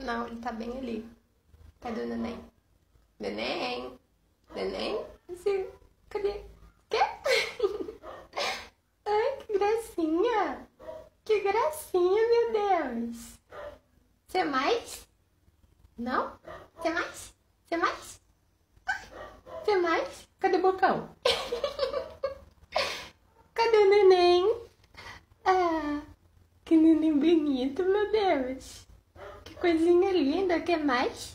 Não, ele tá bem ali. Cadê o neném? Neném? Neném? Cadê? Quê? Ai, que gracinha! Que gracinha, meu Deus! Você mais? Não? Você mais? Você mais? Você mais? Cadê o bocão? Cadê o neném? Ah, que neném bonito, meu Deus! Que coisinha linda, quer mais?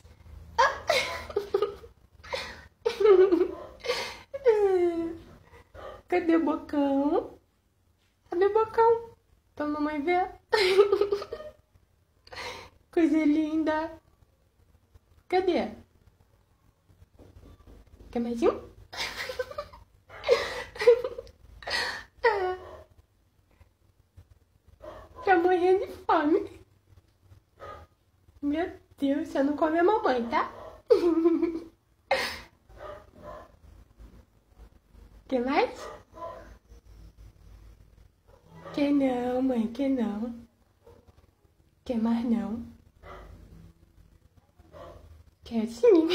Cadê o bocão? Cadê o bocão? Pra mamãe ver. Coisa linda. Cadê? Quer mais um? Tá morrendo de fome. Meu Deus, você não come a mamãe, tá? Quer mais? Quer não, mãe, quer não. Quer mais não? Quer sim.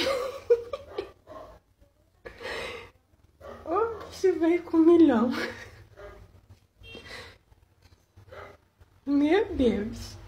Oh, você veio com milhão. Meu Deus.